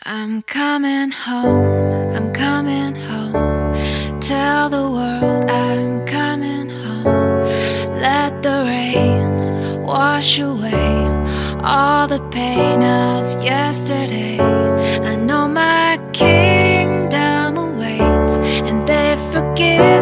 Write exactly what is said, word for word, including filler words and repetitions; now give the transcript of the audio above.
I'm coming home, I'm coming home. Tell the world I'm coming home. Let the rain wash away all the pain of yesterday. I know my kingdom awaits, and they forgive